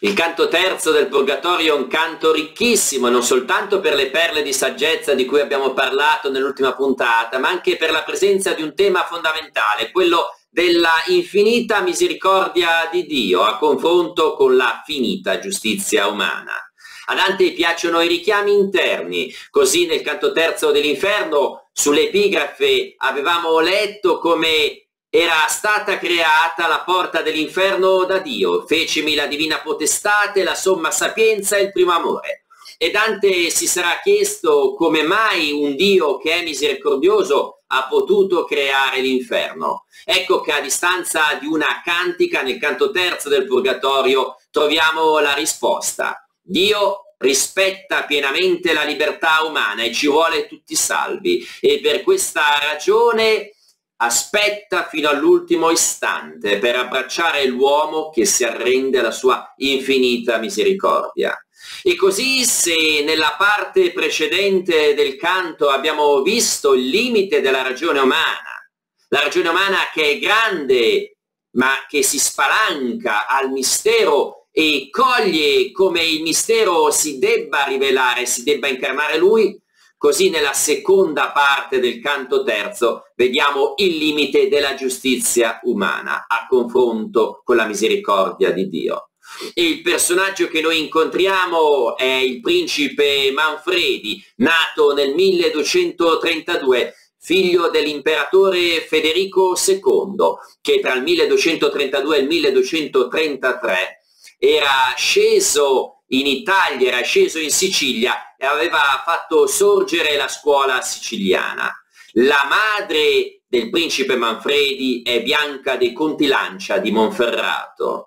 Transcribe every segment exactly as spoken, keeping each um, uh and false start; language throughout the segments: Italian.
Il canto terzo del Purgatorio è un canto ricchissimo, non soltanto per le perle di saggezza di cui abbiamo parlato nell'ultima puntata, ma anche per la presenza di un tema fondamentale, quello della infinita misericordia di Dio a confronto con la finita giustizia umana. A Dante piacciono i richiami interni, così nel canto terzo dell'Inferno sull'epigrafe avevamo letto come era stata creata la porta dell'inferno da Dio, fecimi la divina potestate, la somma sapienza e il primo amore. E Dante si sarà chiesto come mai un Dio che è misericordioso ha potuto creare l'inferno. Ecco che a distanza di una cantica nel canto terzo del Purgatorio troviamo la risposta. Dio rispetta pienamente la libertà umana e ci vuole tutti salvi, e per questa ragione aspetta fino all'ultimo istante per abbracciare l'uomo che si arrende alla sua infinita misericordia. E così, se nella parte precedente del canto abbiamo visto il limite della ragione umana, la ragione umana che è grande ma che si spalanca al mistero e coglie come il mistero si debba rivelare, si debba incarnare lui, così nella seconda parte del canto terzo vediamo il limite della giustizia umana a confronto con la misericordia di Dio. E il personaggio che noi incontriamo è il principe Manfredi, nato nel milleduecentotrentadue, figlio dell'imperatore Federico secondo, che tra il milleduecentotrentadue e il milleduecentotrentatré era sceso in Italia, era sceso in Sicilia e aveva fatto sorgere la scuola siciliana. La madre del principe Manfredi è Bianca dei Contilancia di Monferrato.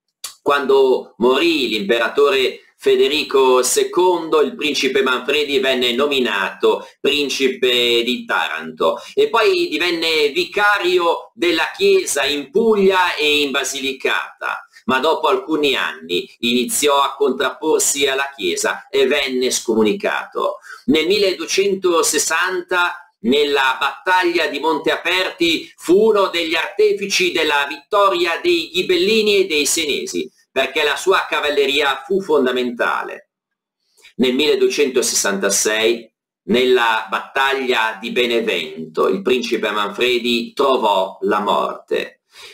Quando morì l'imperatore Federico secondo, il principe Manfredi venne nominato principe di Taranto e poi divenne vicario della chiesa in Puglia e in Basilicata. Ma dopo alcuni anni iniziò a contrapporsi alla Chiesa e venne scomunicato. Nel milleduecentosessanta, nella battaglia di Monte Aperti, fu uno degli artefici della vittoria dei Ghibellini e dei Senesi, perché la sua cavalleria fu fondamentale. Nel milleduecentosessantasei, nella battaglia di Benevento, il principe Manfredi trovò la morte.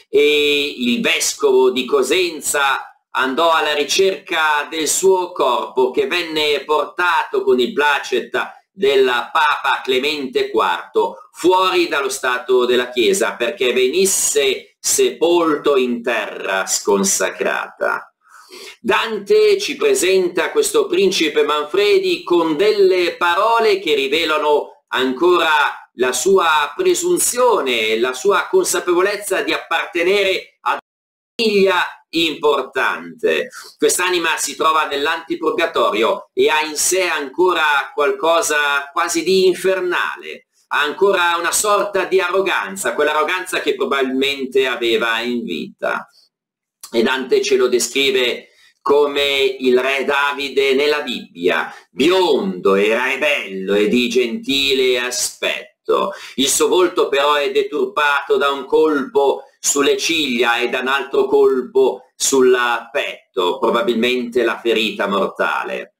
E il vescovo di Cosenza andò alla ricerca del suo corpo, che venne portato con il placet del Papa Clemente quarto fuori dallo stato della Chiesa perché venisse sepolto in terra sconsacrata. Dante ci presenta questo principe Manfredi con delle parole che rivelano ancora la sua presunzione, la sua consapevolezza di appartenere ad una famiglia importante. Quest'anima si trova nell'antipurgatorio e ha in sé ancora qualcosa quasi di infernale, ha ancora una sorta di arroganza, quell'arroganza che probabilmente aveva in vita. E Dante ce lo descrive come il re Davide nella Bibbia, biondo, era e bello e di gentile aspetto. Il suo volto però è deturpato da un colpo sulle ciglia e da un altro colpo sul petto, probabilmente la ferita mortale.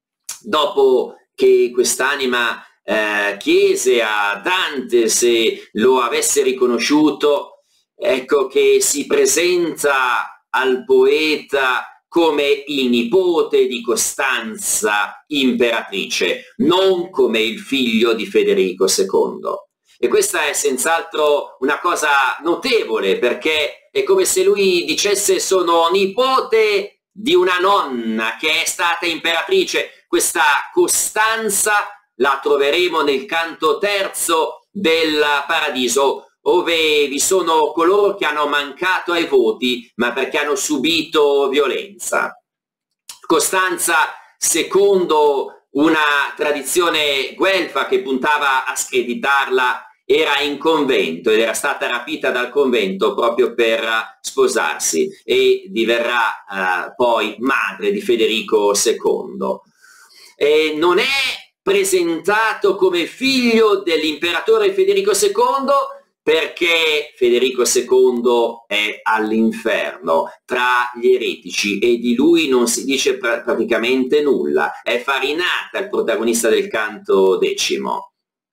Dopo che quest'anima eh, chiese a Dante se lo avesse riconosciuto, ecco che si presenta al poeta come il nipote di Costanza imperatrice, non come il figlio di Federico secondo. E questa è senz'altro una cosa notevole, perché è come se lui dicesse: sono nipote di una nonna che è stata imperatrice. Questa Costanza la troveremo nel canto terzo del Paradiso, dove vi sono coloro che hanno mancato ai voti, ma perché hanno subito violenza. Costanza, secondo una tradizione guelfa che puntava a screditarla, era in convento ed era stata rapita dal convento proprio per sposarsi e diverrà eh, poi madre di Federico secondo. E non è presentato come figlio dell'imperatore Federico secondo perché Federico secondo è all'inferno tra gli eretici e di lui non si dice pr- praticamente nulla. È Farinata il protagonista del canto decimo.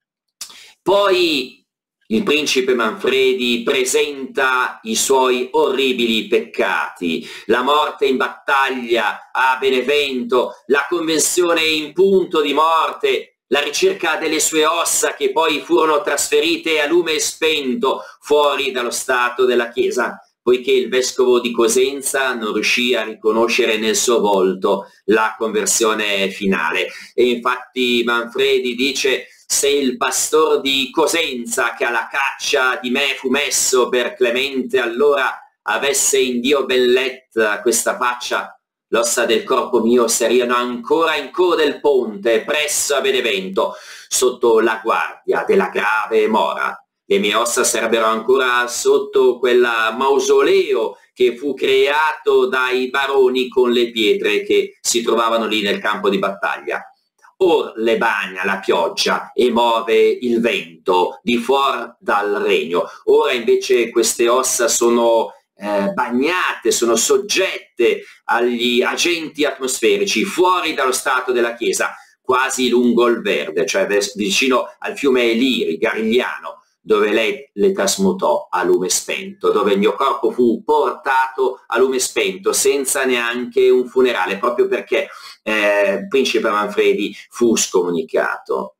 Poi il principe Manfredi presenta i suoi orribili peccati, la morte in battaglia a Benevento, la convenzione in punto di morte, la ricerca delle sue ossa che poi furono trasferite a lume spento fuori dallo stato della Chiesa, poiché il vescovo di Cosenza non riuscì a riconoscere nel suo volto la conversione finale. E infatti Manfredi dice: se il pastor di Cosenza, che alla caccia di me fu messo per Clemente allora, avesse in Dio ben letta questa faccia, l'ossa del corpo mio sarebbero ancora in coda del ponte presso a Benevento, sotto la guardia della grave mora. Le mie ossa sarebbero ancora sotto quel mausoleo che fu creato dai baroni con le pietre che si trovavano lì nel campo di battaglia. Or le bagna la pioggia e muove il vento di fuor dal regno. Ora invece queste ossa sono eh, bagnate, sono soggette agli agenti atmosferici fuori dallo stato della Chiesa, quasi lungo il Verde, cioè vicino al fiume Liri, Garigliano, dove lei le trasmutò a lume spento, dove il mio corpo fu portato a lume spento senza neanche un funerale, proprio perché eh, principe Manfredi fu scomunicato.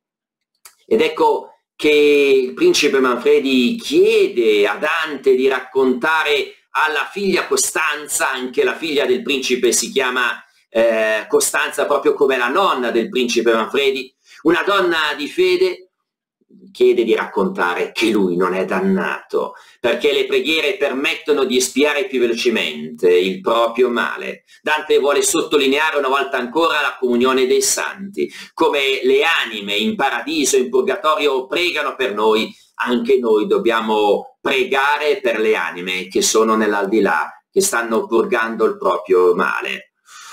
Ed ecco che il principe Manfredi chiede a Dante di raccontare alla figlia Costanza, anche la figlia del principe si chiama eh, Costanza proprio come la nonna del principe Manfredi, una donna di fede. Chiede di raccontare che lui non è dannato, perché le preghiere permettono di espiare più velocemente il proprio male. Dante vuole sottolineare una volta ancora la comunione dei santi, come le anime in paradiso, in purgatorio pregano per noi, anche noi dobbiamo pregare per le anime che sono nell'aldilà, che stanno purgando il proprio male.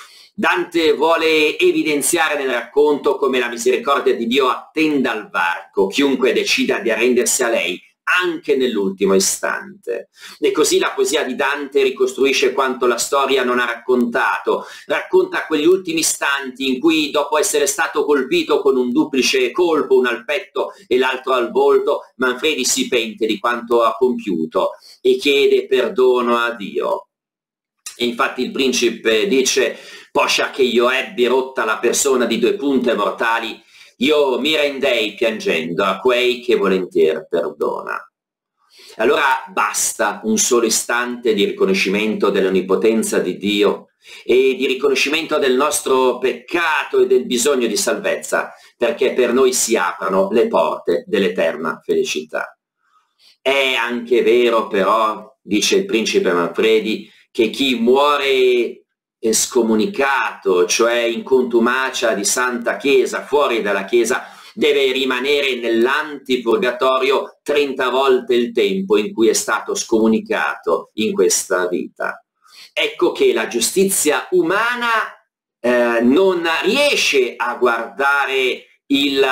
Dante vuole evidenziare nel racconto come la misericordia di Dio attenda al varco chiunque decida di arrendersi a lei, anche nell'ultimo istante. E così la poesia di Dante ricostruisce quanto la storia non ha raccontato, racconta quegli ultimi istanti in cui, dopo essere stato colpito con un duplice colpo, uno al petto e l'altro al volto, Manfredi si pente di quanto ha compiuto e chiede perdono a Dio. E infatti il principe dice: poscia che io ebbi rotta la persona di due punte mortali, io mi rendei piangendo a quei che volentieri perdona. Allora basta un solo istante di riconoscimento dell'onnipotenza di Dio e di riconoscimento del nostro peccato e del bisogno di salvezza, perché per noi si aprono le porte dell'eterna felicità. È anche vero però, dice il principe Manfredi, che chi muore scomunicato, cioè in contumacia di Santa Chiesa, fuori dalla Chiesa, deve rimanere nell'antipurgatorio trenta volte il tempo in cui è stato scomunicato in questa vita. Ecco che la giustizia umana eh, non riesce a guardare il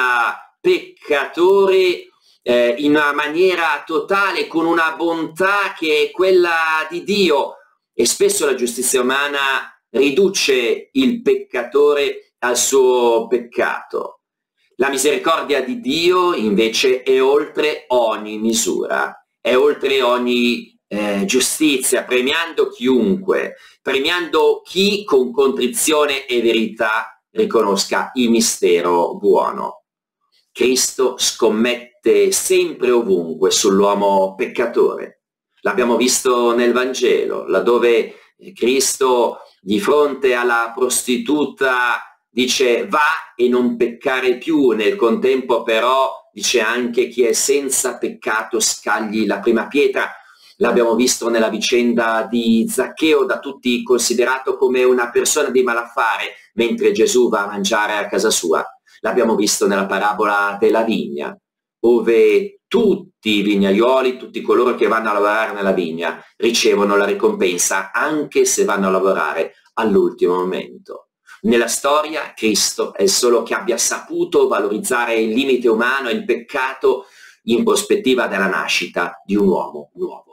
peccatore eh, in una maniera totale, con una bontà che è quella di Dio, e spesso la giustizia umana riduce il peccatore al suo peccato. La misericordia di Dio invece è oltre ogni misura, è oltre ogni eh, giustizia, premiando chiunque, premiando chi con contrizione e verità riconosca il mistero buono. Cristo scommette sempre ovunque sull'uomo peccatore. L'abbiamo visto nel Vangelo, laddove Cristo di fronte alla prostituta dice va e non peccare più, nel contempo però dice anche chi è senza peccato scagli la prima pietra. L'abbiamo visto nella vicenda di Zaccheo, da tutti considerato come una persona di malaffare, mentre Gesù va a mangiare a casa sua. L'abbiamo visto nella parabola della vigna, dove tutti i vignaioli, tutti coloro che vanno a lavorare nella vigna, ricevono la ricompensa anche se vanno a lavorare all'ultimo momento. Nella storia Cristo è il solo che abbia saputo valorizzare il limite umano e il peccato in prospettiva della nascita di un uomo nuovo.